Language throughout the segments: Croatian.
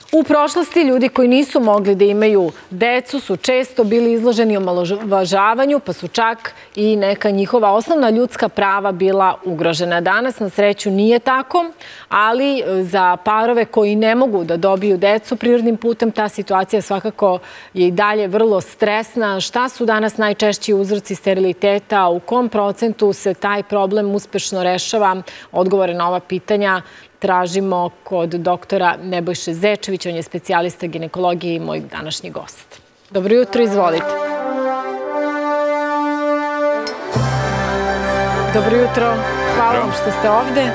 U prošlosti ljudi koji nisu mogli da imaju decu su često bili izloženi omalovažavanju, pa su čak i neka njihova osnovna ljudska prava bila ugrožena. Danas, na sreću, nije tako, ali za parove koji ne mogu da dobiju decu prirodnim putem, ta situacija svakako je i dalje vrlo stresna. Šta su danas najčešći uzroci steriliteta? U kom procentu se taj problem uspešno rešava? Odgovore na ova pitanja tražimo kod doktora Nebojše Zečevića. On je specijalista ginekologije i moj današnji gost. Dobro jutro, izvolite. Dobro jutro, hvala vam što ste ovde.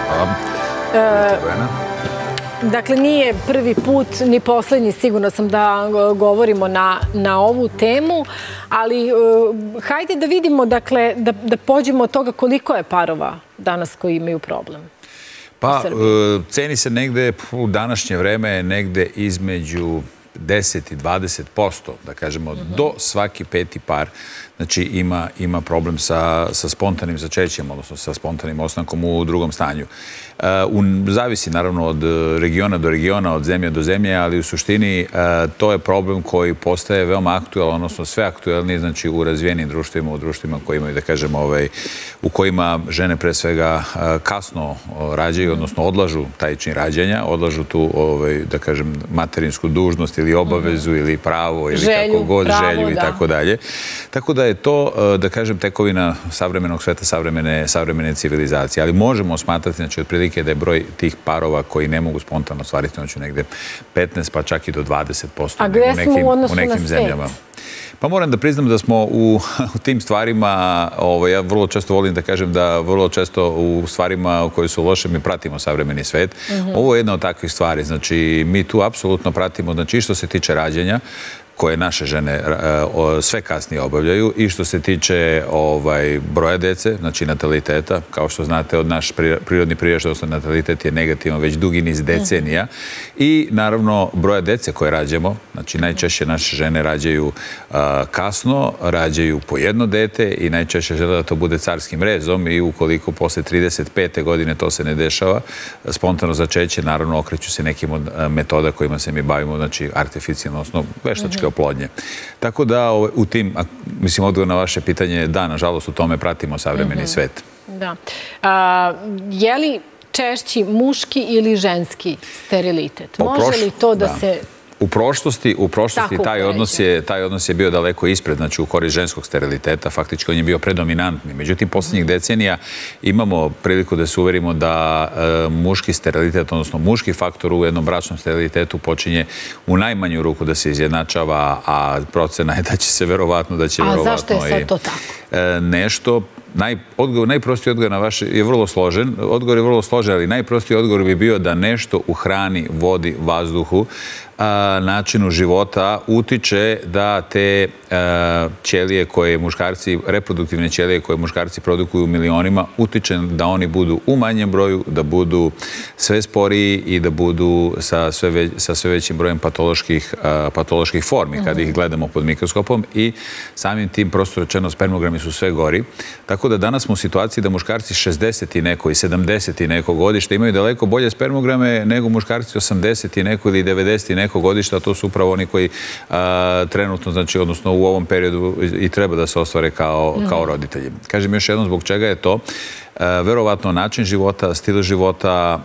Dakle, nije prvi put, ni poslednji, sigurno sam da govorimo na ovu temu, ali hajde da vidimo, dakle, da pođemo od toga koliko je parova danas koji imaju problem. Pa, ceni se negde u današnje vreme negde između 10 i 20%, da kažemo, do svaki peti par, znači ima problem sa spontanim začećem, odnosno sa spontanim ostankom u drugom stanju. Zavisi naravno od regiona do regiona, od zemlje do zemlje, ali u suštini to je problem koji postaje veoma aktualan, odnosno sve aktuelniji, znači u razvijenim društvima, u društvima koji imaju, da kažemo, u kojima žene pre svega kasno rađaju, odnosno odlažu taj čin rađanja, odlažu tu, da kažem, materinsku dužnost ili obavezu ili pravo ili kako god, želju i tako dalje. Tako da je to, da kažem, tekovina savremenog sveta, savremene civilizacije. Ali možemo smatrati, znači, otprilike da je broj tih parova koji ne mogu spontano ostvariti, znači negde 15 pa čak i do 20% u nekim zemljama. Pa moram da priznam da smo u tim stvarima, ja vrlo često volim da kažem da vrlo često u stvarima koje su loše mi pratimo savremeni svet. Ovo je jedna od takvih stvari. Znači, mi tu apsolutno pratimo, znači, što se tiče rađanja, koje naše žene sve kasnije obavljaju, i što se tiče broja dece, znači nataliteta. Kao što znate, od naš prirodni priraštaj, odnosno natalitet je negativan već dugi niz decenija. I naravno broja dece koje rađamo, znači najčešće naše žene rađaju kasno, rađaju po jedno dete i najčešće žele da to bude carskim rezom, i ukoliko posle 35. godine to se ne dešava, spontano začeće, naravno okreću se nekim od metoda kojima se mi bavimo, znači artificijalno, odnosno veštačke oplodnje. Tako da u tim, mislim, odgovor na vaše pitanje, da, nažalost, u tome pratimo savremeni svet. Da. Je li češći muški ili ženski sterilitet? Može li to da se... U prošlosti taj odnos je bio daleko ispred, znači u korist ženskog steriliteta, faktički on je bio predominantni. Međutim, posljednjih decenija imamo priliku da se uverimo da muški sterilitet, odnosno muški faktor u jednom bračnom sterilitetu počinje u najmanju ruku da se izjednačava, a procena je da će se verovatno... A zašto je sad to tako? Nešto... Najprostiji odgovor na vaše je vrlo složen. Odgovor je vrlo složen, ali najprostiji odgovor bi bio da nešto u hrani, vodi, vazduhu, načinu života utiče da te ćelije koje muškarci, reproduktivne ćelije koje muškarci produkuju u milionima, utiče da oni budu u manjem broju, da budu sve sporiji i da budu sa sve većim brojem patoloških formi kada ih gledamo pod mikroskopom, i samim tim, prosto rečeno, spermogrami su sve gori. Tako da danas smo u situaciji da muškarci 60 i neko i 70 i neko godište imaju daleko bolje spermograme nego muškarci 80 i neko ili 90 i neko godište, a to su upravo oni koji trenutno, znači, odnosno u ovom periodu i treba da se ostvare kao roditelji. Kažem još jednom zbog čega je to. Verovatno način života, stil života,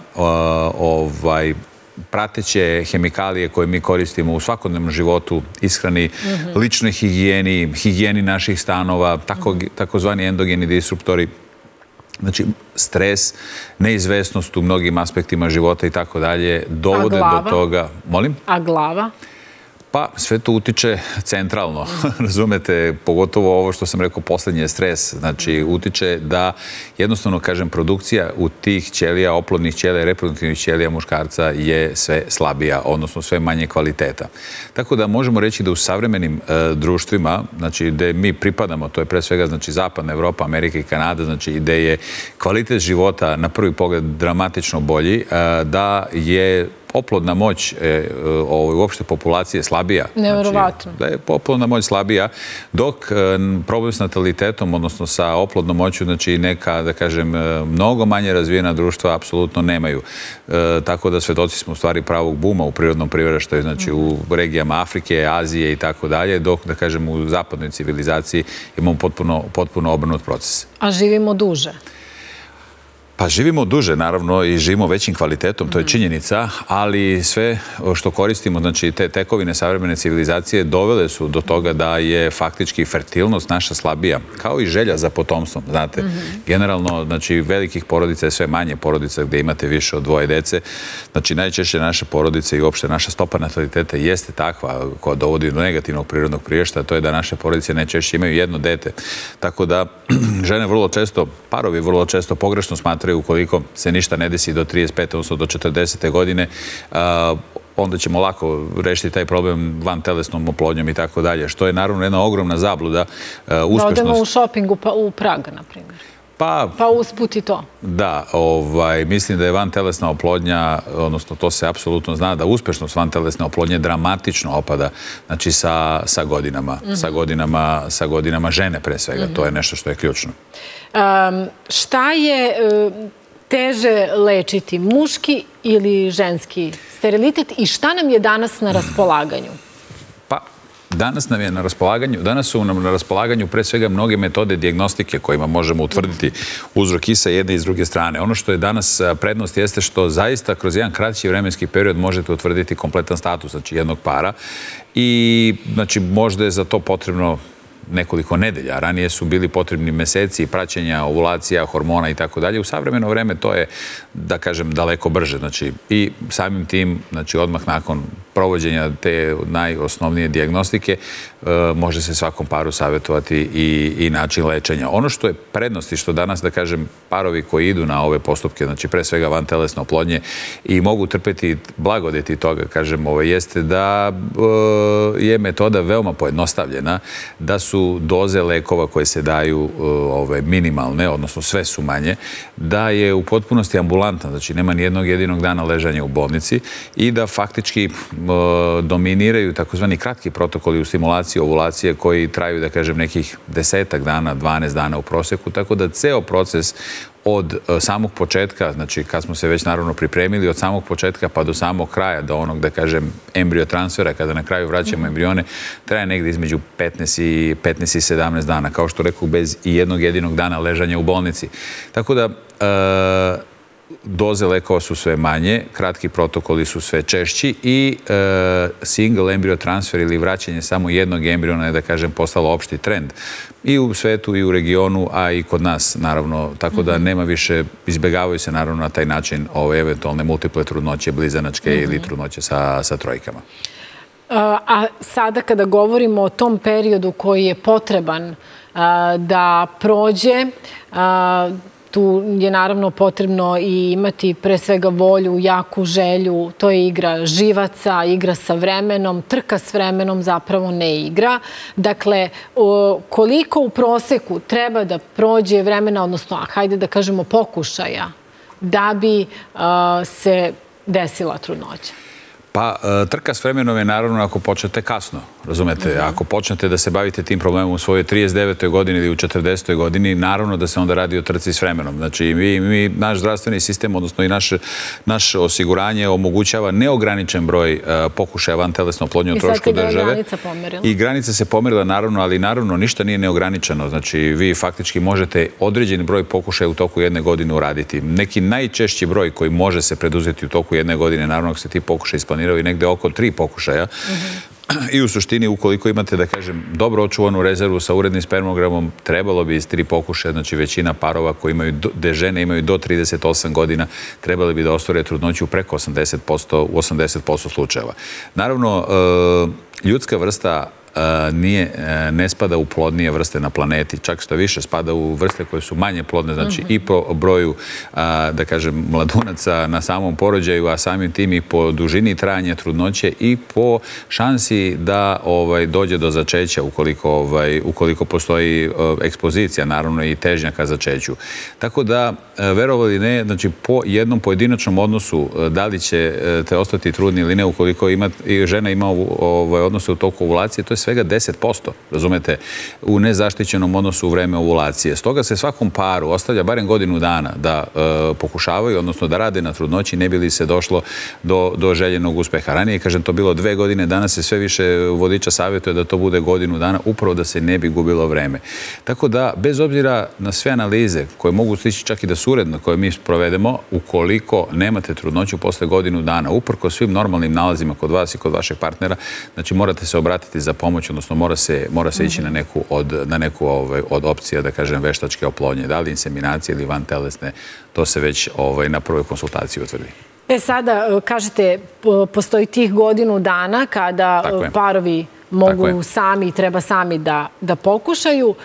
prateće hemikalije koje mi koristimo u svakodnevnom životu, ishrani, ličnoj higijeni naših stanova, takozvani endogeni disruptori, znači stres, neizvesnost u mnogim aspektima života i tako dalje, dovode do toga... Molim? A glava? Pa sve to utiče centralno, razumete, pogotovo ovo što sam rekao, poslednji je stres, znači utiče da jednostavno, kažem, produkcija u tih ćelija, oplodnih ćelija, reproduktivnih ćelija muškarca je sve slabija, odnosno sve manje kvaliteta. Tako da možemo reći da u savremenim društvima, znači gde mi pripadamo, to je pre svega, znači, Zapadna Evropa, Amerika i Kanada, znači gde je kvalitet života na prvi pogled dramatično bolji, da je oplodna moć uopšte populacije slabija. Nevjerovatno. Da je oplodna moć slabija, dok problem s natalitetom, odnosno sa oplodnom moću, znači neka, da kažem, mnogo manje razvijena društva apsolutno nemaju. Tako da svedoci smo u stvari pravog buma u prirodnom priraštaju, znači u regijama Afrike, Azije i tako dalje, dok, da kažem, u zapadnoj civilizaciji imamo potpuno obrnut proces. A živimo duže? Pa živimo duže, naravno, i živimo većim kvalitetom, to je činjenica, ali sve što koristimo, znači te tekovine savremene civilizacije dovele su do toga da je faktički fertilnost naša slabija, kao i želja za potomstvom, znate. Generalno, znači, velikih porodica je sve manje porodica gdje imate više od 2 dece. Znači, najčešće naše porodice i uopšte naša stopa nataliteta jeste takva koja dovodi do negativnog prirodnog priraštaja, to je da naše porodice najčešće imaju 1 dete. Tako da žene vrlo često, parovi vrlo često pogrešno smatraju ukoliko se ništa ne desi do 35. odnosno do 40. godine, onda ćemo lako rešiti taj problem vantelesnom oplodnjom i tako dalje, što je naravno jedna ogromna zabluda. Da odemo u šopingu u Prag, na primjer. Pa usput i to. Da, mislim da je vantelesna oplodnja, odnosno to se apsolutno zna, da uspešnost vantelesne oplodnje dramatično opada, znači sa godinama žene pre svega. To je nešto što je ključno. Šta je teže lečiti, muški ili ženski sterilitet i šta nam je danas na raspolaganju? Danas su nam na raspolaganju pre svega mnoge metode dijagnostike kojima možemo utvrditi uzrok i sa jedne i s druge strane. Ono što je danas prednost jeste što zaista kroz jedan kraći vremenski period možete utvrditi kompletan status, znači jednog para, i znači možda je za to potrebno nekoliko nedelja. Ranije su bili potrebni meseci praćenja, ovulacija, hormona i tako dalje. U savremeno vreme to je, da kažem, daleko brže. Znači, i samim tim, znači, odmah nakon provođenja te najosnovnije dijagnostike, može se svakom paru savjetovati i način lečenja. Ono što je prednost i što danas, da kažem, parovi koji idu na ove postupke, znači pre svega vantelesne oplodnje i mogu trpeti blagodeti toga, kažem, jeste da je metoda veoma pojednostavljena, da su doze lekova koje se daju minimalne, odnosno sve su manje, da je u potpunosti ambulantna, znači nema ni jednog jedinog dana ležanja u bolnici i da faktički dominiraju takozvani kratki protokoli u stimulaciji ovulacije koji traju, da kažem, nekih 10 dana, 12 dana u proseku, tako da ceo proces od samog početka, znači kad smo se već naravno pripremili, od samog početka pa do samog kraja, do onog, da kažem, embriotransfera, kada na kraju vraćamo embrione, traje negdje između 15 i 17 dana, kao što rekao, bez i jednog jedinog dana ležanja u bolnici. Tako da doze lekova su sve manje, kratki protokoli su sve češći i single embryo transfer ili vraćanje samo jednog embriona je, da kažem, postalo opšti trend i u svetu i u regionu, a i kod nas, naravno. Tako da nema više, izbjegavaju se naravno na taj način ove eventualne multiple trudnoće, blizanačke ili trudnoće sa trojkama. A sada kada govorimo o tom periodu koji je potreban da prođe, tu je naravno potrebno i imati pre svega volju, jaku želju, to je igra živaca, igra sa vremenom, trka s vremenom zapravo ne igra. Dakle, koliko u proseku treba da prođe vremena, odnosno, hajde da kažemo pokušaja, da bi se desila trudnoća? Pa, trka s vremenom je naravno ako počnete kasno, razumete? Ako počnete da se bavite tim problemom u svojoj 39. godini ili u 40. godini, naravno da se onda radi o trci s vremenom. Znači, naš zdravstveni sistem, odnosno i naše osiguranje omogućava neograničen broj pokušaja vantelesne oplodnje u trošku države. I sad se granica pomerila. I granica se pomerila, naravno, ali naravno ništa nije neograničeno. Znači, vi faktički možete određeni broj pokušaja u toku jedne godine uraditi. Neki najčešći broj koji može se preduzeti u toku jedne godine, naravno ako se ti pokušaj isplaniraju i negde oko 3 pokušaja. I u suštini, ukoliko imate, da kažem, dobro očuvanu rezervu sa urednim spermogramom, trebalo bi iz 3 pokušaja, znači većina parova koji imaju, gde žene imaju do 38 godina, trebali bi da ostvare trudnoću preko 80% u 80% slučajeva. Naravno, ljudska vrsta ne spada u plodnije vrste na planeti, čak što više spada u vrste koje su manje plodne, znači i po broju, da kažem, mladunaca na samom porođaju, a samim tim i po dužini trajanja trudnoće i po šansi da dođe do začeća ukoliko postoji ekspozicija, naravno i težnja ka začeću. Tako da, verovali ne, znači po jednom pojedinačnom odnosu, da li ćete ostati trudni ili ne, ukoliko žena ima odnose u toku ovulacije, to je svega 10%, razumete, u nezaštićenom odnosu u vreme ovulacije. Stoga se svakom paru ostavlja barem godinu dana da pokušavaju, odnosno da rade na trudnoći, ne bi li se došlo do željenog uspeha. Ranije, kažem, to bilo 2 godine, danas se sve više vodiča savjetuje da to bude godinu dana, upravo da se ne bi gubilo vreme. Tako da, bez obzira na sve analize koje mogu stići čak i da su uredno, koje mi provedemo, ukoliko nemate trudnoću posle godinu dana, uprko svim normalnim nalazima kod vas i kod vašeg partnera, znači morate se obratiti za pomoć, odnosno mora se ići na neku od opcija, da kažem, veštačke oplodnje, da li inseminacije ili vantelesne, to se već na prvoj konsultaciji utvrdi. Sada, kažete, postoji tih godinu dana kada parovi mogu sami i treba sami da pokušaju.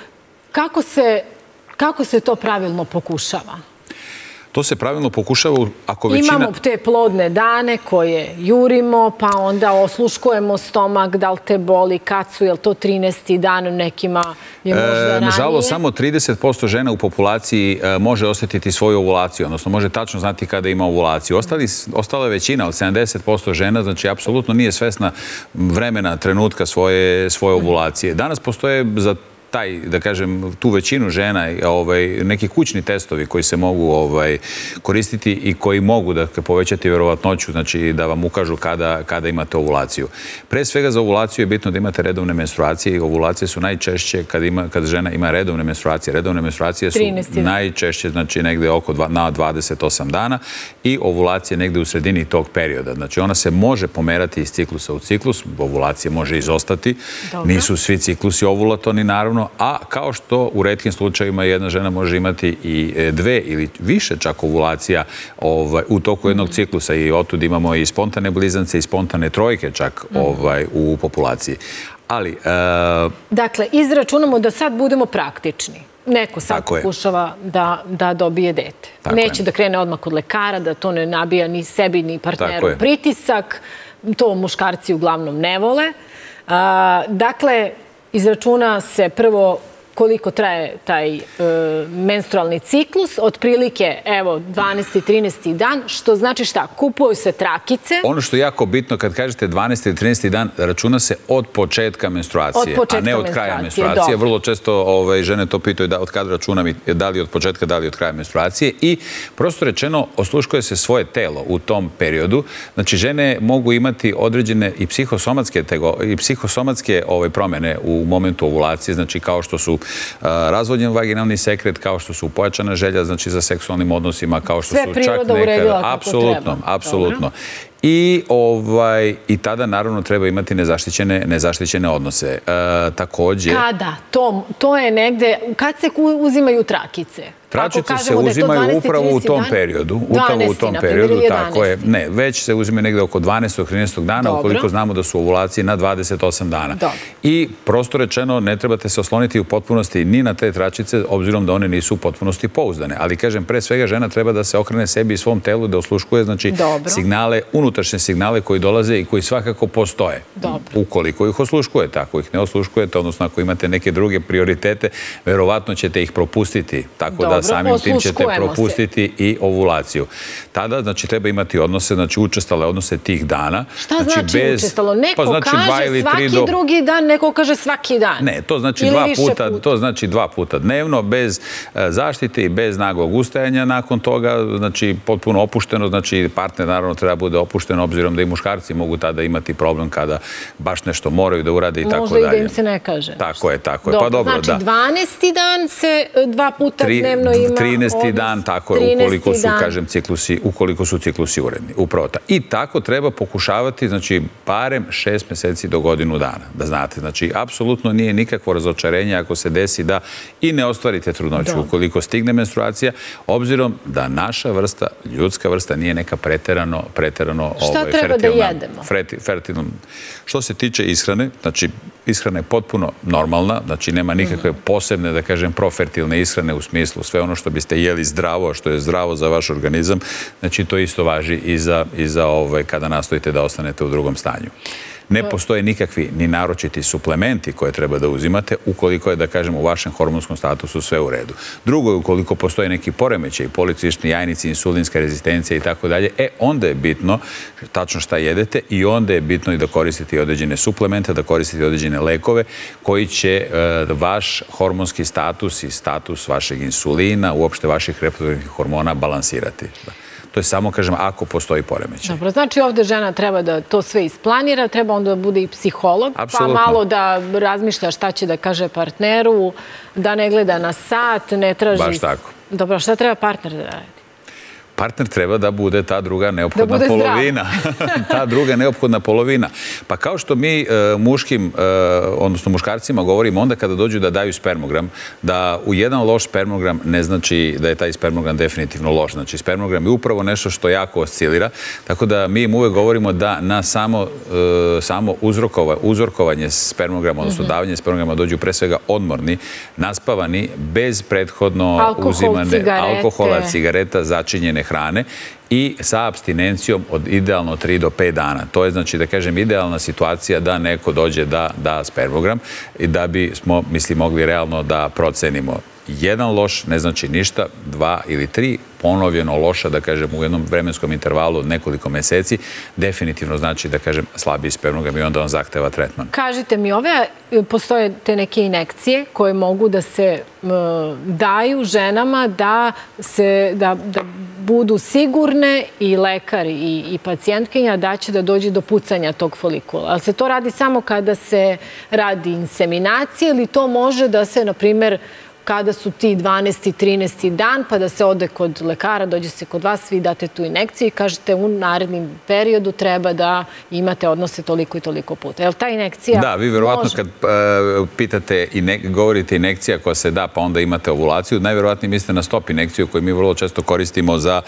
Kako se to pravilno pokušava? To se pravilno pokušava ako većina... Imamo te plodne dane koje jurimo, pa onda osluškujemo stomak, da li te boli, kad su, je li to 13. dan, nekima je možda ranije? Nažalost, samo 30% žena u populaciji može osjetiti svoju ovulaciju, odnosno može tačno znati kada ima ovulaciju. Ostala je većina od 70% žena, znači apsolutno nije svesna vremena, trenutka svoje ovulacije. Danas postoje za da kažem, tu većinu žena, neki kućni testovi koji se mogu koristiti i koji mogu da povećati verovatnoću, znači da vam ukažu kada imate ovulaciju. Pre svega za ovulaciju je bitno da imate redovne menstruacije i ovulacije su najčešće kad žena ima redovne menstruacije. Redovne menstruacije su najčešće, znači negde na 28 dana i ovulacije negde u sredini tog perioda. Znači ona se može pomerati iz ciklusa u ciklus, ovulacije može izostati, nisu svi ciklusi ovulatorni, naravno, a kao što u retkim slučajevima jedna žena može imati i 2 ili više čak ovulacija u toku jednog ciklusa i otud imamo i spontane blizance i spontane trojke čak u populaciji. Ali... Dakle, izračunamo da sad budemo praktični. Neko sad pokušava da dobije dete. Neće da krene odmah kod lekara, da to ne nabija ni sebi ni partneru pritisak. To muškarci uglavnom ne vole. Dakle, izračuna se prvo koliko traje taj menstrualni ciklus, otprilike, evo, 12. 13. dan, što znači šta? Kupuju se trakice. Ono što je jako bitno kad kažete 12. ili 13. dan, računa se od početka menstruacije, a ne od kraja menstruacije. Vrlo često žene to pitaju od kada računam, da li od početka, da li od kraja menstruacije i prosto rečeno osluškuje se svoje telo u tom periodu. Znači, žene mogu imati određene i psihosomatske promjene u momentu ovulacije, znači kao što su razvodnjen vaginalni sekret, kao što su pojačana želja, znači za seksualnim odnosima, kao što su čak priroda uredila kako treba. Apsolutno. I tada naravno treba imati nezaštićene odnose. Također... Kada? To je negde... Kad se uzimaju trakice? Trakice se uzimaju upravo u tom periodu. Upravo u tom periodu, tako je. Ne, već se uzimaju negde oko 12. 13. dana, ukoliko znamo da su ovulacije na 28 dana. I prosto rečeno, ne trebate se osloniti u potpunosti ni na te tračice, obzirom da one nisu u potpunosti pouzdane. Ali, kažem, pre svega žena treba da se okrene sebi i svom telu, da osluškuje, znači, signale, unutrašnje signale koji dolaze i koji svakako postoje. Ukoliko ih osluškujete, ako ih ne osluškujete, odnosno ako imate neke druge prioritete, verovatno ćete ih propustiti. Tako da samim tim ćete propustiti i ovulaciju. Tada, znači, treba imati odnose, znači, učestale odnose tih dana. Šta znači učestalo? Neko kaže svaki drugi dan, neko kaže svaki dan. Ne, to znači 2 puta dnevno, bez zaštite i bez naglog ustajanja nakon toga, znači, potpuno opušteno, znači, partner naravno treba bude opušten, obzirom da i muškarci mogu tada imati problem kada baš nešto moraju da urade i tako dalje. Možda i da im se ne kaže. Tako je. Pa dobro, da. Znači, 12. dan se 2 puta dnevno ima 13. dan, tako je, ukoliko su, kažem, ukoliko su ciklusi uredni. Upravo ta. I tako treba pokušavati, znači, barem 6 meseci do godinu dana, da znate. Znači, apsolutno nije nikakvo razočarenje ako se desi da i ne ostvarite trudnoću ukoliko stigne menstruacija, obzirom da naša vrsta, ljudska vrsta, nije neka preterano šta treba da jedemo? Fertilna. Što se tiče ishrane, znači, ishrana je potpuno normalna, znači nema nikakve posebne, da kažem, profertilne ishrane u smislu sve ono što biste jeli zdravo, što je zdravo za vaš organizam, znači to isto važi i za kada nastojite da ostanete u drugom stanju. Ne postoje nikakvi ni naročiti suplementi koje treba da uzimate ukoliko je, da kažem, u vašem hormonskom statusu sve u redu. Drugo je, ukoliko postoje neki poremećaj, policistični jajnici, insulinska rezistencija i tako dalje, onda je bitno tačno šta jedete i onda je bitno i da koristite određene suplemente, da koristite određene lekove koji će vaš hormonski status i status vašeg insulina, uopšte vaših reproduktivnih hormona balansirati. To je samo, kažem, ako postoji poremećaj. Dobro, znači ovdje žena treba da to sve isplanira, treba onda da bude i psiholog, pa malo da razmišlja šta će da kaže partneru, da ne gleda na sat, ne traži... Baš tako. Dobro, šta treba partner da radi? Partner treba da bude ta druga neophodna polovina. Ta druga neophodna polovina. Pa kao što mi muškim, odnosno muškarcima govorimo onda kada dođu da daju spermogram, da u jedan loš spermogram ne znači da je taj spermogram definitivno loš. Znači spermogram je upravo nešto što jako oscilira, tako da mi im uvek govorimo da na samo uzorkovanje spermograma, odnosno davanje spermograma dođu pre svega odmorni, naspavani, bez prethodno uzimane alkohola, cigareta, začinjene hrane i sa apstinencijom od idealno 3 do 5 dana. To je, znači, da kažem, idealna situacija da neko dođe da da spermogram i da bi smo, mogli realno da procenimo. Jedan loš ne znači ništa, 2 ili 3 ponovljeno loša, da kažem, u jednom vremenskom intervalu od nekoliko meseci, definitivno znači, da kažem, slabiji spermogram i onda on zahteva tretman. Kažite mi, postoje te neke injekcije koje mogu da se daju ženama da budu sigurne i lekar i pacijentkinja da će da dođe do pucanja tog folikula. Ali se to radi samo kada se radi inseminacija ili to može da se, na primjer, kada su ti 12. 13. dan, pa da se ode kod lekara, dođe se kod vas, vi date tu injekciju i kažete u narednim periodu treba da imate odnose toliko i toliko puta. Je li ta injekcija može? Da, vi verovatno kad pitate i govorite injekcija koja se da, pa onda imate ovulaciju, najverovatnije mislite na stop injekciju koju mi vrlo često koristimo za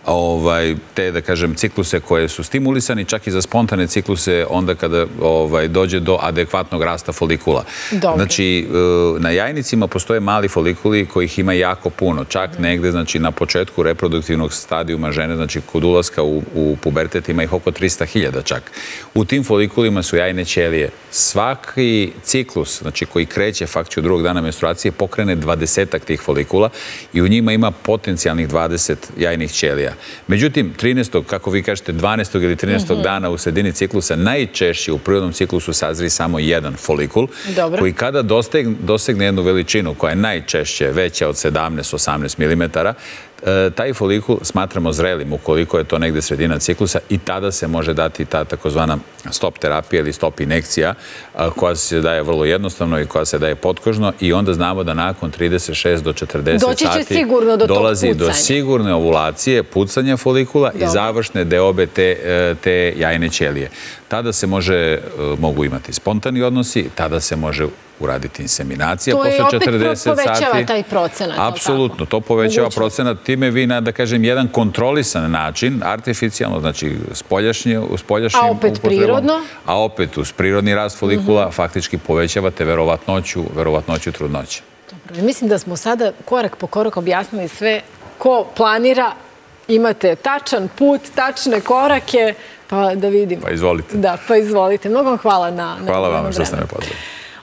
te, da kažem, cikluse koje su stimulisani, čak i za spontane cikluse onda kada dođe do adekvatnog rasta folikula. Znači, na jajnicima postoje mali folikuli kojih ima jako puno, čak negde, znači, na početku reproduktivnog stadijuma žene, znači, kod ulaska u pubertet ima ih oko 300.000 čak. U tim folikulima su jajne ćelije. Svaki ciklus, znači, koji kreće faktički od drugog dana menstruacije, pokrene 20-ak tih folikula i u njima ima potencijalnih 20 jajnih ćelija. Međutim, 13. kako vi kažete, 12. ili 13. dana u sredini ciklusa, najčešće u prirodnom ciklusu sazri samo jedan folikul, koji kada dosegne jednu veličinu koja je najčešće veća od 17-18 mm, taj folikul smatramo zrelim ukoliko je to negde sredina ciklusa i tada se može dati ta takozvana stop terapija ili stop injekcija koja se daje vrlo jednostavno i koja se daje potkožno i onda znamo da nakon 36 do 40 sati dolazi do sigurne ovulacije, pucanja folikula i završne deobe te jajne ćelije. Tada se mogu imati spontani odnosi, tada se može uraditi inseminacija posle 40 sati. To je opet povećava taj procenat. Apsolutno, to povećava procenat. Time vi na, da kažem, jedan kontrolisan način, artificijalno, znači spoljašnjim upotrebom. A opet prirodno? A opet uz prirodni rast folikula faktički povećavate verovatnoću trudnoće. Dobro, mislim da smo sada korak po korak objasnili sve ko planira. Imate tačan put, tačne korake, pa da vidimo. Pa izvolite. Da, pa izvolite. Mnogo vam hvala na... Hvala vam što ste me pozvali.